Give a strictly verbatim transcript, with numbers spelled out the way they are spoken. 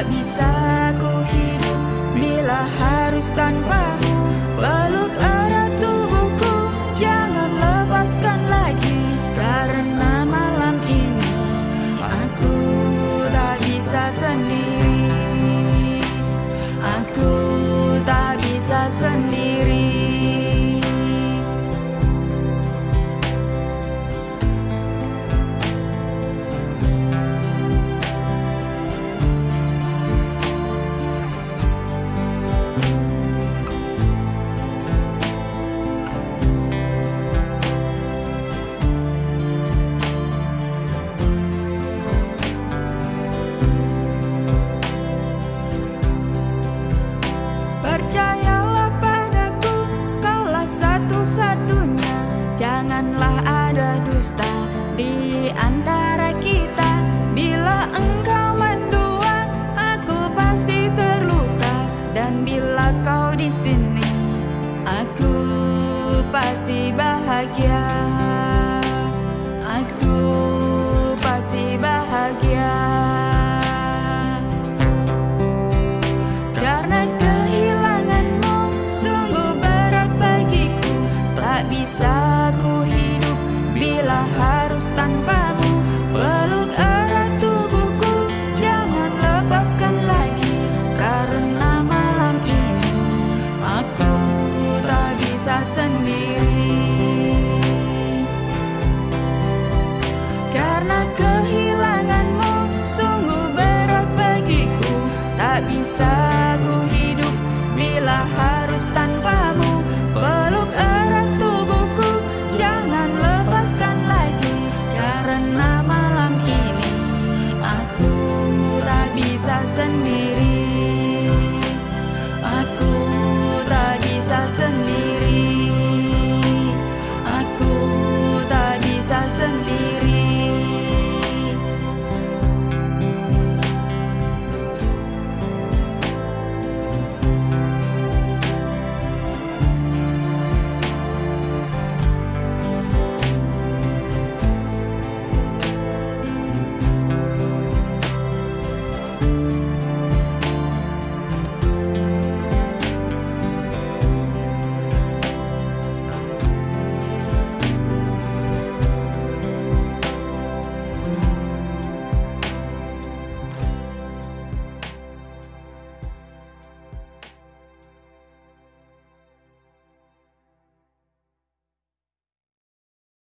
bisa ku hidup bila harus tanpamu. Peluk erat tubuhku, jangan lepaskan lagi, karena malam ini aku tak bisa sendiri. Aku tak bisa sendiri. Percayalah padaku, kaulah satu-satunya. Janganlah ada dusta di antara kita. Bila engkau mendua, aku pasti terluka. Dan bila kau di sini, aku pasti bahagia. Aku pasti bahagia. Karena bisa ku hidup bila harus tanpamu. Peluk erat tubuhku, jangan lepaskan lagi, karena malam ini aku tak bisa sendiri. Karena kehilanganmu sungguh berat bagiku, tak bisa